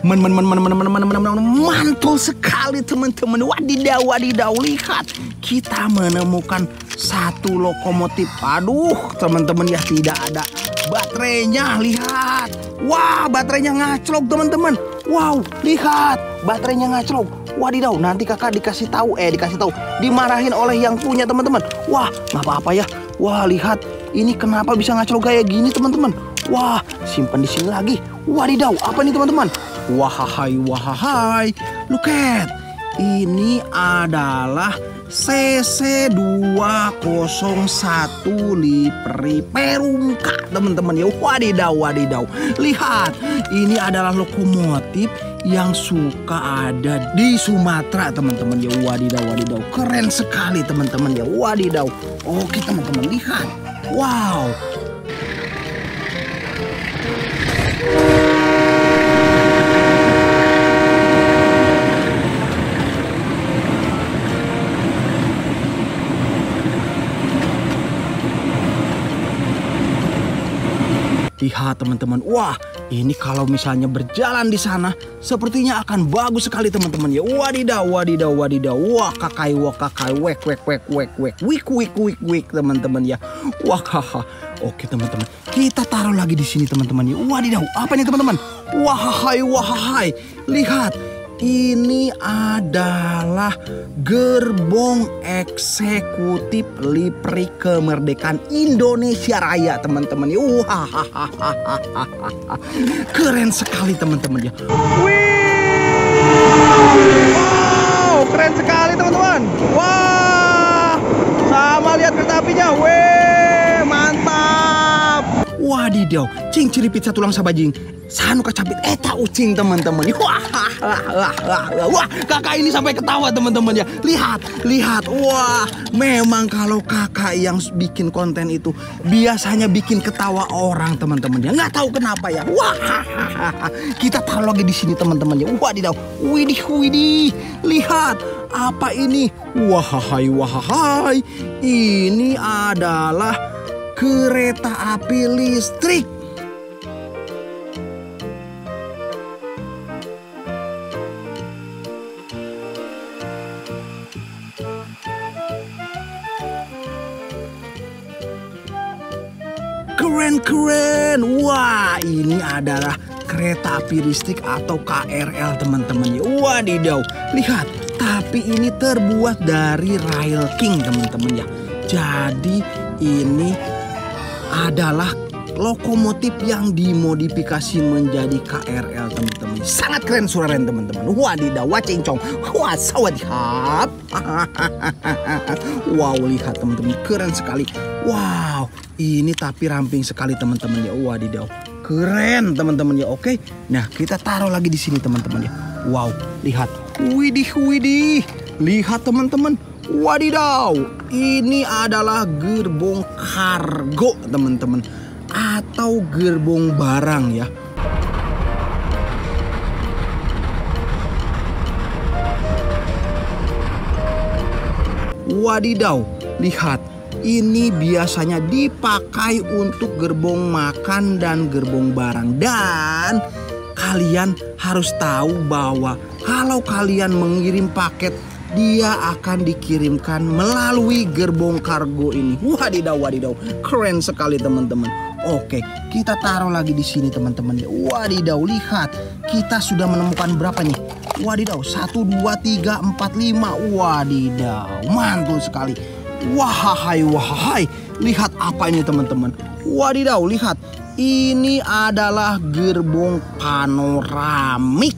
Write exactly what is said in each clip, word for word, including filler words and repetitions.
Men, men, men, men, men, men, men, men, men, mantul sekali teman-teman. Wadidaw, wadidaw, lihat. Kita menemukan satu lokomotif. Aduh, teman-teman ya, tidak ada baterainya. Lihat. Wah, baterainya ngaclok teman-teman. Wow, lihat. Baterainya ngaclok. Wadidaw, nanti kakak dikasih tahu. Eh, dikasih tahu. Dimarahin oleh yang punya teman-teman. Wah, nggak apa-apa ya. Wah, lihat. Ini kenapa bisa ngaclok kayak gini teman-teman. Wah, simpan di sini lagi. Wadidaw, apa nih teman-teman? Wahai, wahai, look at. Ini adalah C C dua nol satu Livery Perumka teman-teman ya. Wadidaw, wadidaw. Lihat, ini adalah lokomotif yang suka ada di Sumatera teman-teman ya. Wadidaw, wadidaw. Keren sekali teman-teman ya. Wadidaw. Oke teman-teman, lihat. Wow. Lihat teman-teman, wah ini kalau misalnya berjalan di sana sepertinya akan bagus sekali teman-teman ya. Wadidaw, wadidaw, wadidaw, wah kakai, wah kakai, wek, wek, wek, wek, wek, wik, wik, wik, wik teman-teman ya. Wah haha. Oke teman-teman, kita taruh lagi di sini teman-teman ya. Wadidaw, apa nih teman-teman? Wahai, wahai, lihat. Ini adalah gerbong eksekutif Livery Kemerdekaan Indonesia Raya teman-teman ya. Wah, keren sekali teman-teman ya. Wih, wow, keren sekali teman-teman. Wah, sama lihat kereta apinya. Wih, mantap. Wadidaw, cing ciripit satu lang sabajing. Sanu kacapit eta ucing teman-teman. Wah, wah, wah, wah, kakak ini sampai ketawa teman-teman ya. Lihat, lihat. Wah, memang kalau kakak yang bikin konten itu biasanya bikin ketawa orang teman-teman ya. Nggak tahu kenapa ya. Wah, kita taruh lagi di sini teman-teman ya. Wadidaw, widih, widih. Lihat, apa ini? Wahai, wahai. Ini adalah kereta api listrik. Keren-keren. Wah, ini adalah kereta api listrik atau K R L teman-teman ya. Wadidaw, lihat. Tapi ini terbuat dari Rail King teman-teman ya. Jadi ini adalah lokomotif yang dimodifikasi menjadi K R L teman-teman. Sangat keren suraren teman-teman. Wadidaw, wacincong. Wah, sawadihap. Wow, lihat teman-teman, keren sekali. Wow, ini tapi ramping sekali teman-teman ya. Wadidaw, keren teman-teman ya. Oke, nah kita taruh lagi di sini teman-teman ya. Wow, lihat. Widih, widih. Lihat teman-teman. Wadidaw, ini adalah gerbong kargo teman-teman, atau gerbong barang ya. Wadidaw, lihat. Ini biasanya dipakai untuk gerbong makan dan gerbong barang. Dan kalian harus tahu bahwa kalau kalian mengirim paket, dia akan dikirimkan melalui gerbong kargo ini. Wadidaw, wadidaw, keren sekali teman-teman. Oke, kita taruh lagi di sini teman-teman. Wadidaw, lihat. Kita sudah menemukan berapa nih? Wadidaw, satu, dua, tiga, empat, lima. Wadidaw, mantul sekali. Wahai, wahai, lihat apa ini teman-teman. Wadidaw, lihat. Ini adalah gerbong panoramik.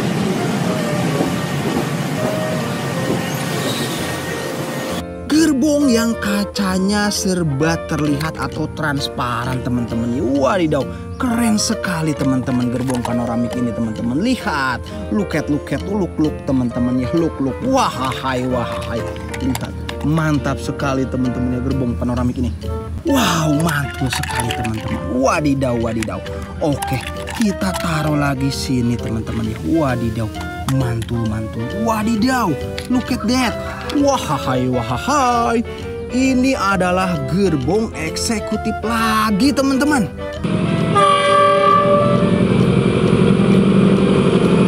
Gerbong yang kacanya serba terlihat atau transparan teman-teman. Wadidaw, keren sekali teman-teman gerbong panoramik ini teman-teman. Lihat, look at, look at, look, look teman-teman ya. Look, look. Wahai, wahai, lihat. Mantap sekali teman-teman ya gerbong panoramik ini. Wow, mantul sekali teman-teman. Wadidaw, wadidaw. Oke, kita taruh lagi sini teman-teman ya. Wadidaw, mantul, mantul. Wadidaw, look at that. Wahai, wahai. Ini adalah gerbong eksekutif lagi teman-teman.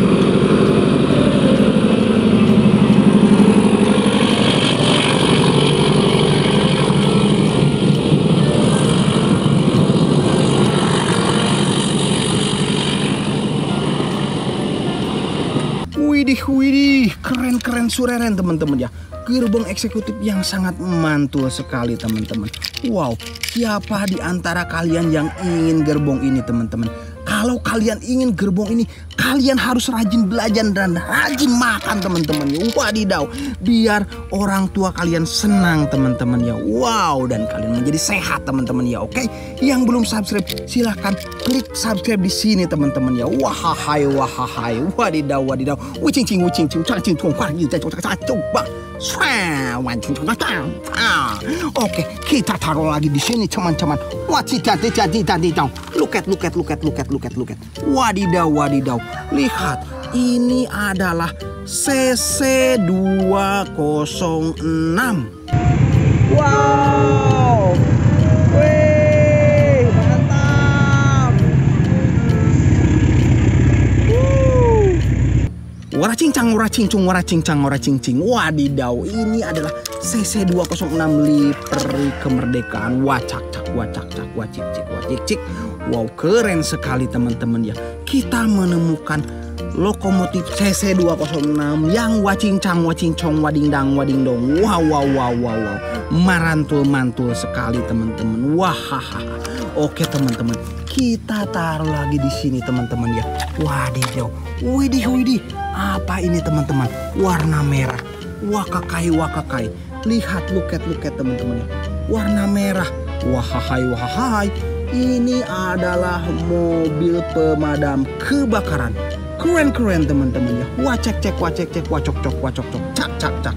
Widih, widih, keren-keren sureren teman-teman ya. Gerbong eksekutif yang sangat mantul sekali teman-teman. Wow, siapa di antara kalian yang ingin gerbong ini teman-teman? Kalau kalian ingin gerbong ini, kalian harus rajin belajar dan rajin makan teman-teman ya. Wadidaw, biar orang tua kalian senang teman-teman ya. Wow, dan kalian menjadi sehat teman-teman ya. Oke, yang belum subscribe silahkan klik subscribe di sini teman-teman ya. Wahai, wahai, wadidaw, wadidaw. Wicing cing, wicing cing, cang cing, tong, wah, kita coba. Oke, kita taruh lagi di sini teman-teman. Wah, tidak, tidak, tidak, tidak. Look at, look at, look at, look at, look at, look at. Wadidaw, wadidaw. Lihat, ini adalah C C dua nol enam. Wow. Wih, mantap. Woo. Wara cincang, wara cincung, wara cincang, wara cincing. Wadidaw, ini adalah C C dua nol enam Livery Kemerdekaan. Wacak cak, wacak cak, wacik cik, wacik cik. Wow, keren sekali teman-teman ya. Kita menemukan lokomotif C C dua nol enam yang wacincang, wacincong, wadingdang, wadingdong. Wow, wow, wow, wow, wow. Marantul-mantul sekali teman-teman. Wah, oke teman-teman. Kita taruh lagi di sini teman-teman ya. Wadidaw, widih, widih. Apa ini teman-teman? Warna merah. Wakakai, wakakai. Lihat, look at, look at teman-teman ya. Warna merah. Wahai, wahai. Ini adalah mobil pemadam kebakaran. Keren-keren teman-teman ya. Wah, cek cek, wah cek cek, wah cok cok, wah cok cok, cak cak cak.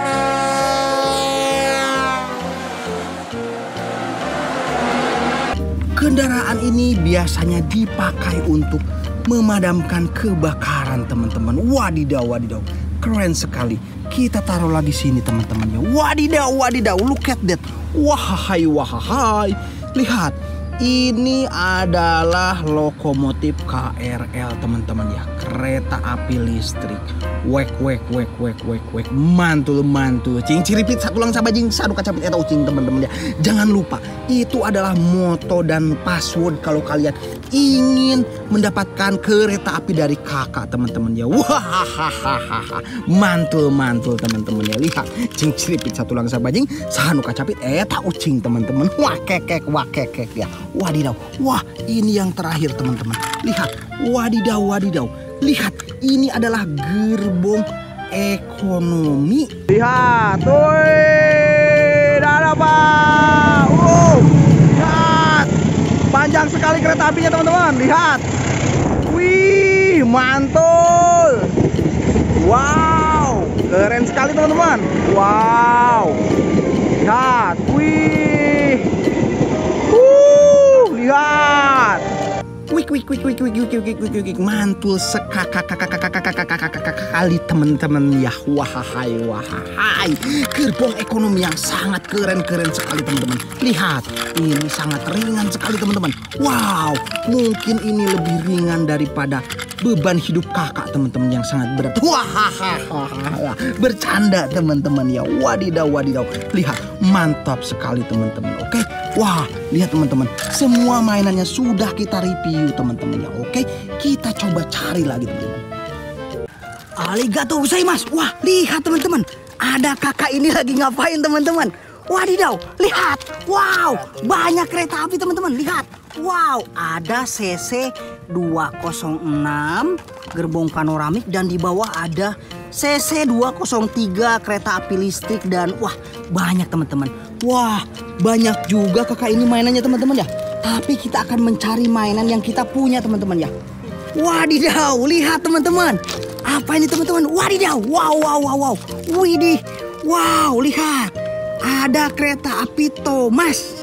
Kendaraan ini biasanya dipakai untuk memadamkan kebakaran teman-teman. Wadidaw, wadidaw. Keren sekali. Kita taruh lagi sini teman-teman ya. Wadidaw, wadidaw. Look at that. Wahai, wahai. Lihat. Ini adalah lokomotif K R L teman-teman ya. Kereta api listrik. Wek wek wek wek wek wek. Mantul mantul. Cing ciripit satu lang sabajing sadu kacapit eta ucing teman-teman ya. Jangan lupa itu adalah moto dan password kalau kalian ingin mendapatkan kereta api dari kakak teman-teman ya. Wah, mantul mantul teman-teman ya. Lihat, cing ciripit satu lang sabajing sadu kacapit eta ucing teman-teman. Wah kekek, wah kekek ya. Wadidaw, wah ini yang terakhir teman-teman. Lihat, wadidaw, wadidaw. Lihat, ini adalah gerbong ekonomi. Lihat, woi, ada apa? Wow, lihat, panjang sekali kereta apinya teman-teman. Lihat, wih, mantul. Wow, keren sekali teman-teman. Wow, lihat, wih. Lihat, wik wik wik wik wik wik wik wik wik mantul sekali teman-teman ya. Wahai, wahai, gerbong ekonomi yang sangat keren-keren sekali teman-teman. Lihat, ini sangat ringan sekali teman-teman. Wow, mungkin ini lebih ringan daripada beban hidup kakak teman-teman yang sangat berat. Wah, bercanda teman-teman ya. Wadidaw, wadidaw. Lihat, mantap sekali teman-teman. Oke. Wah, lihat teman-teman, semua mainannya sudah kita review teman-teman ya. Oke, kita coba cari lagi teman-teman. Arigatou gozaimasu. Wah, lihat teman-teman, ada kakak ini lagi ngapain teman-teman? Wadidaw, lihat. Wow, banyak kereta api teman-teman. Lihat. Wow, ada C C dua nol enam gerbong panoramik dan di bawah ada C C dua nol tiga kereta api listrik dan wah, banyak teman-teman. Wah, banyak juga kakak ini mainannya teman-teman ya. Tapi kita akan mencari mainan yang kita punya teman-teman ya. Wadidaw, lihat teman-teman. Apa ini teman-teman? Wadidaw, wow, wow, wow, wow. Widih, wow, lihat. Ada kereta api Thomas.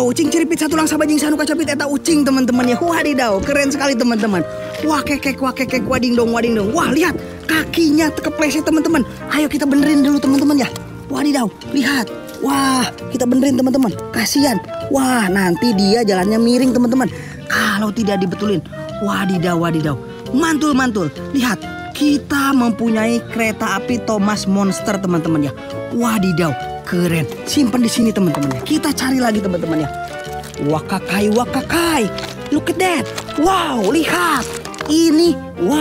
ucing ciripit satu lang sabajing sanu kacapit eta ucing teman-teman ya. Wadidaw, keren sekali teman-teman. Wah kekek, wah kekek, wading dong, wading dong. Wah lihat kakinya kepleset teman-teman. Ayo kita benerin dulu teman-teman ya. Wadidaw, lihat. Wah, kita benerin teman-teman. Kasihan. Wah, nanti dia jalannya miring teman-teman. Kalau tidak dibetulin. Wadidaw, wadidaw. Mantul, mantul. Lihat, kita mempunyai kereta api Thomas Monster teman-teman ya. Wadidaw, keren. Simpan di sini teman-teman ya. Kita cari lagi teman-teman ya. Wakakai, wakakai. Look at that. Wow, lihat. Ini, wow.